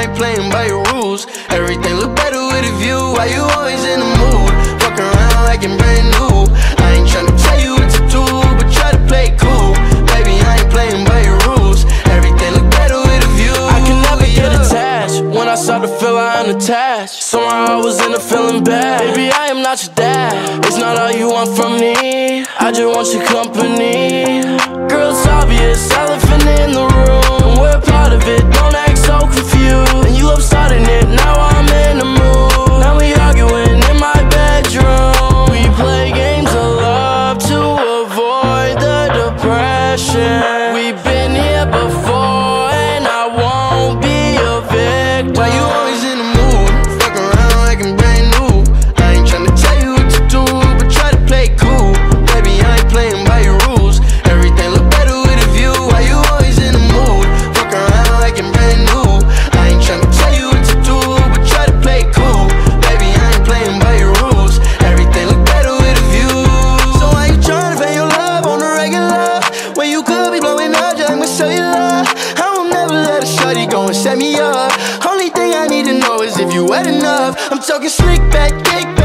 I ain't playing by your rules. Everything look better with a view. Why you always in the mood? Fuck around like I'm brand new. I ain't tryna tell you what to do, but try to play it cool. Baby, I ain't playing by your rules. Everything look better with a view. I can never get attached. When I start to feel I'm unattached, somehow I was in a feeling bad. Baby, I am not your dad. It's not all you want from me. I just want your company. Girl, it's obvious, elephant in the room. We're part of it, don't act so confused. And you love starting it, now I'm in the mood. Now we arguing in my bedroom. We play games of love to avoid the depression. We've been here before and I won't be a victim. Why you always in the mood? Fuck around like I'm brand new. I ain't tryna tell you what to do, but try to play it cool. Baby, I ain't playing by your rules. Everything look better with a view. Why you always in the mood? Fuck around like I'm brand new. I ain't tryna tell you what to do, but try to play it cool. Baby, I ain't playing by your rules. Everything look better with a view. So why you tryna fake your love on the regular, when you could be blowing up just like my cellular? I will never let a shorty go and set me up. Only thing I need to know is if you wet enough. I'm talking slick back, kick